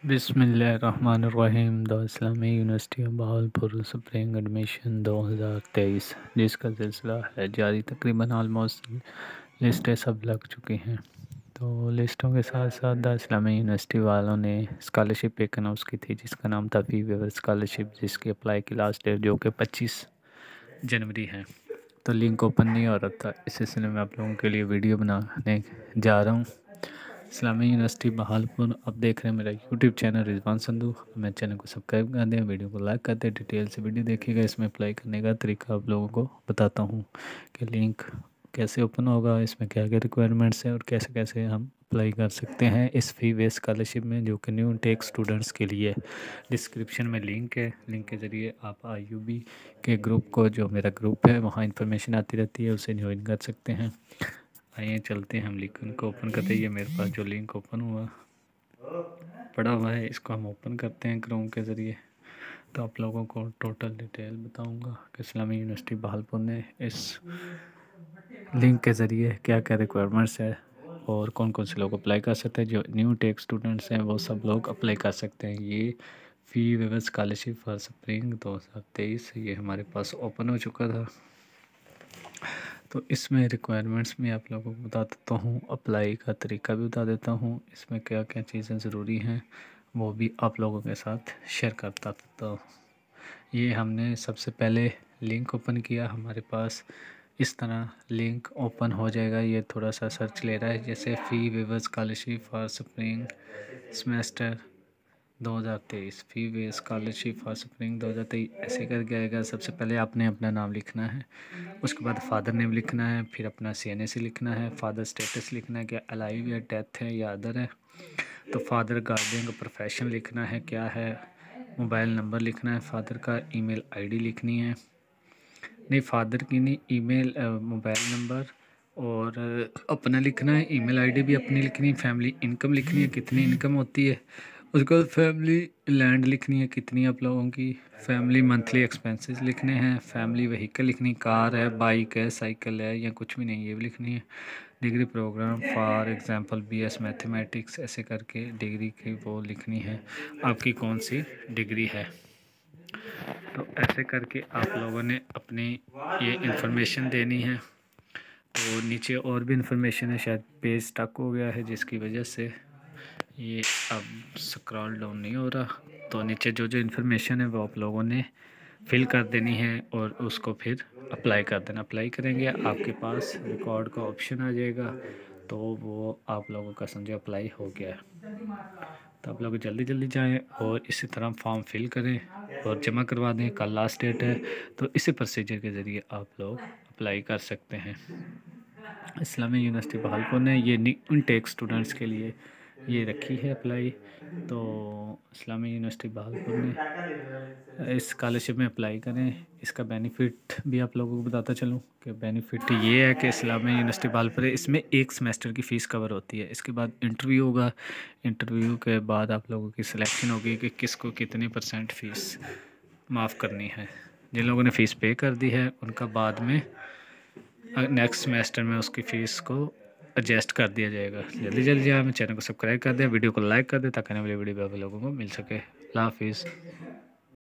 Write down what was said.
बिस्मिल्लाहिर्रहमानिर्रहीम। The Islamia university of Bahawalpur spring admission 2023 जिसका सिलसिला है जारी। तकरीबन आलमोस्ट लिस्टें सब लग चुकी हैं। तो लिस्टों के साथ साथ द इस्लामी यूनिवर्सिटी वालों ने स्कॉलरशिप एक अनाउंस की थी जिसका नाम था फ़ी वेवर स्कॉलरशिप, जिसकी अप्लाई की लास्ट डेट जो कि 25 जनवरी है। तो लिंक ओपन नहीं हो रहा था, इस सिलसिले में आप लोगों के लिए वीडियो बनाने जा रहा हूँ। इस्लामी यूनिवर्सिटी बहावलपुर, आप देख रहे हैं मेरा यूट्यूब चैनल रिजवान संधू। मेरे चैनल को सब्सक्राइब कर दें, वीडियो को लाइक कर दें, डिटेल से वीडियो देखिएगा। इसमें अप्लाई करने का तरीका आप लोगों को बताता हूँ कि लिंक कैसे ओपन होगा, इसमें क्या क्या रिक्वायरमेंट्स हैं और कैसे कैसे हम अप्लाई कर सकते हैं इस फ़ी वेस्ट स्कॉलरशिप में, जो कि न्यू टेक स्टूडेंट्स के लिए। डिस्क्रिप्शन में लिंक है, लिंक के ज़रिए आप IUB के ग्रुप को, जो मेरा ग्रुप है, वहाँ इन्फॉर्मेशन आती रहती है, उसे ज्वाइन कर सकते हैं। आइए चलते हैं, हम लिंक को ओपन करते हैं। ये मेरे पास जो लिंक ओपन पड़ा हुआ है, इसको हम ओपन करते हैं क्रोम के ज़रिए। तो आप लोगों को टोटल डिटेल बताऊंगा कि इस्लामी यूनिवर्सिटी बहावलपुर ने इस लिंक के ज़रिए क्या क्या रिक्वायरमेंट्स है और कौन कौन से लोग अप्लाई कर सकते हैं। जो न्यू टेक स्टूडेंट्स हैं वो सब लोग अप्लाई कर सकते हैं। ये fee waiver scholarship for spring 2023 ये हमारे पास ओपन हो चुका था। तो इसमें रिक्वायरमेंट्स में आप लोगों को बता देता हूँ, अप्लाई का तरीका भी बता देता हूँ, इसमें क्या क्या चीज़ें ज़रूरी हैं वो भी आप लोगों के साथ शेयर करता था। तो ये हमने सबसे पहले लिंक ओपन किया, हमारे पास इस तरह लिंक ओपन हो जाएगा। ये थोड़ा सा सर्च ले रहा है, जैसे fee waiver scholarship for spring semester 2023 fee waiver scholarship for spring 2023 ऐसे करके आएगा। सबसे पहले आपने अपना नाम लिखना है, उसके बाद फादर नेम लिखना है, फिर अपना CNAC लिखना है, फादर स्टेटस लिखना है कि अलाइव या डेथ है या अदर है। तो फादर गार्डियन का प्रोफेशन लिखना है क्या है, मोबाइल नंबर लिखना है, फादर का ईमेल ID लिखनी है, नहीं फादर की नहीं, ईमेल मोबाइल नंबर और अपना लिखना है, ईमेल ID भी अपनी लिखनी है, फैमिली इनकम लिखनी है कितनी इनकम होती है, उसके बाद फैमिली लैंड लिखनी है कितनी आप लोगों की, फैमिली मंथली एक्सपेंसेस लिखने हैं, फैमिली व्हीकल लिखनी, कार है, बाइक है, साइकिल है या कुछ भी नहीं, ये भी लिखनी है। Degree program for example BS mathematics ऐसे करके डिग्री की वो लिखनी है, आपकी कौन सी डिग्री है। तो ऐसे करके आप लोगों ने अपनी ये इन्फॉर्मेशन देनी है। तो नीचे और भी इन्फॉर्मेशन है, शायद पेज स्टक हो गया है जिसकी वजह से ये अब स्क्रॉल डाउन नहीं हो रहा। तो नीचे जो जो इन्फॉर्मेशन है वो आप लोगों ने फिल कर देनी है और उसको फिर अप्लाई कर देना। अप्लाई करेंगे आपके पास रिकॉर्ड का ऑप्शन आ जाएगा, तो वो आप लोगों का समझो अप्लाई हो गया है। तो आप लोग जल्दी जल्दी जाएं और इसी तरह फॉर्म फिल करें और जमा करवा दें। कल लास्ट डेट है, तो इसी प्रोसीजर के ज़रिए आप लोग अप्लाई कर सकते हैं। इस्लामी यूनिवर्सिटी बहावलपुर ने ये न्यू टेक स्टूडेंट्स के लिए ये रखी है अप्लाई। तो इस्लामी यूनिवर्सिटी बहावलपुर ने इस स्कॉलरशिप में अप्लाई करें। इसका बेनिफ़िट भी आप लोगों को बताता चलूँ कि बेनिफ़िट ये है कि इस्लामी यूनिवर्सिटी बहावलपुर इसमें एक सेमेस्टर की फ़ीस कवर होती है। इसके बाद इंटरव्यू होगा, इंटरव्यू के बाद आप लोगों की सिलेक्शन होगी कि किसको कितनी % फ़ीस माफ़ करनी है। जिन लोगों ने फ़ीस पे कर दी है उनका बाद में नेक्स्ट सेमेस्टर में उसकी फ़ीस को एडजस्ट कर दिया जाएगा। जल्दी जल्दी आप चैनल को सब्सक्राइब कर दें, वीडियो को लाइक कर दें ताकि आने वाली वीडियो आप लोगों को मिल सके। अल्लाह हाफिज़।